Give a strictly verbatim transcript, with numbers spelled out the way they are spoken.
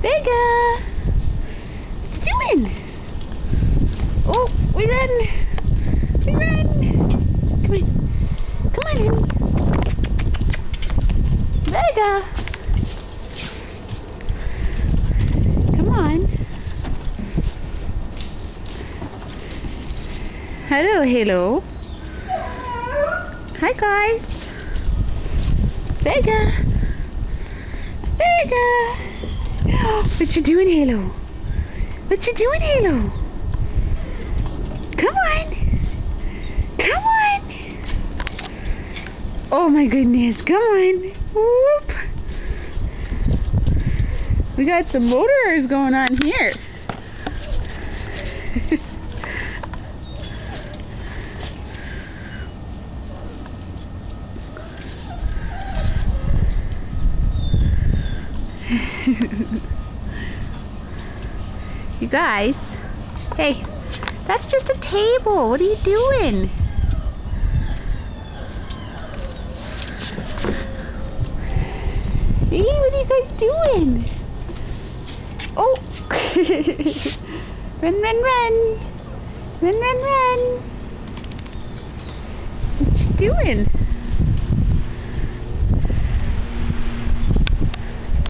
Vega! What you doing? Oh, we run! We run! Come on. Come on, honey. Vega! Come on. Hello, hello. Hi, guys. Vega! Vega! What you doing, Halo? What you doing, Halo? Come on! Come on! Oh my goodness, come on! Whoop! We got some motorers going on here. You guys, hey, that's just a table. What are you doing? Hey, what are you guys doing? Oh! Run, run, run! Run, run, run! What you doing?